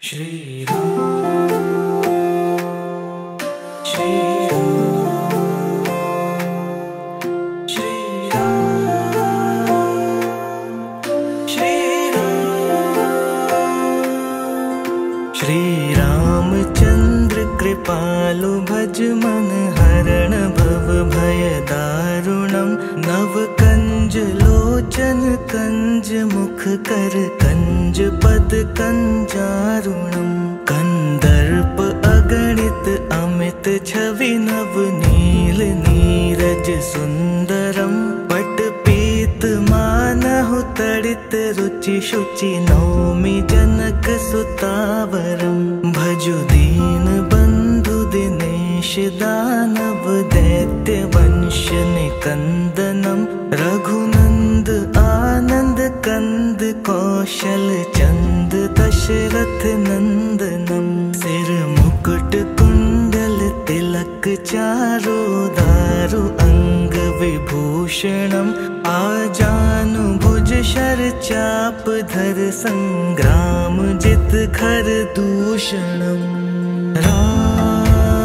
श्री राम श्री राम श्री राम श्री राम। श्री रामचंद्र कृपालु भज मन हरण भव भय दारुणम। नव कंज लोचन कंज मुख कर कंज पद कंजारुणम। कंदर्प अगणित अमित छवि नव नील नीरज सुंदरम। पट पीत मानहु तड़ित रुचि शुचि नौमि जनक सुतावरम। भजु दीन बंधु दिनेश दानव दैत्य वंश निकंदनम। रघुनंद आनंद कंद कौशल चंद दशरथ नंदनम। सिर मुकुट कुंडल तिलक चारु दारु अंग विभूषणम। आजानु भुज शर चाप धर संग्राम जित खर दूषणम। राम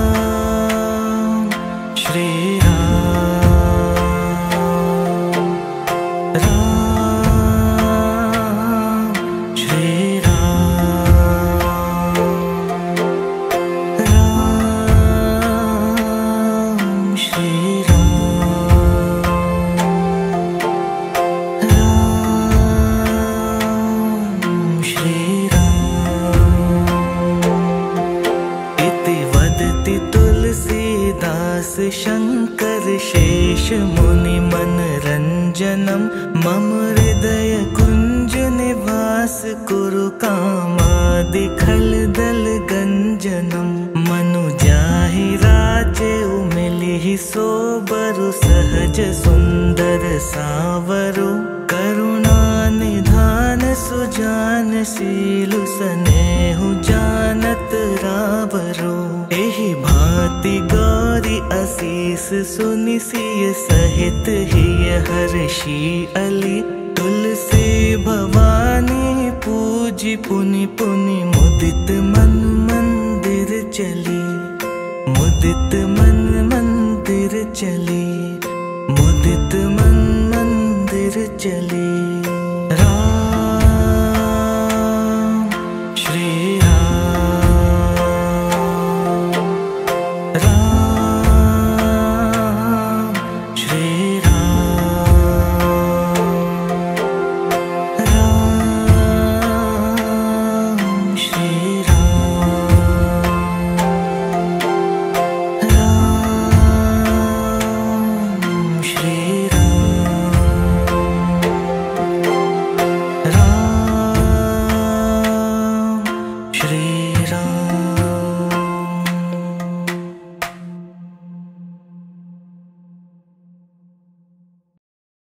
श्री शंकर शेष मुनि मनरंजनम। मम हृदय कुंज निवास कुरु कामादि खल दल गंजनम। मनु जाहि राजे मिलिहि सोबरु सहज सुंदर सावरु। करुणा निधान सुजान शीलु सनेहु जानत रावरो। एहि भांति गौरी असीस सुनि सिय सहित हिय हर्षि अली। तुलसी भवानी पूजी पुनि पुनि मुदित मन मंदिर चली। मुदित मन मंदिर चली।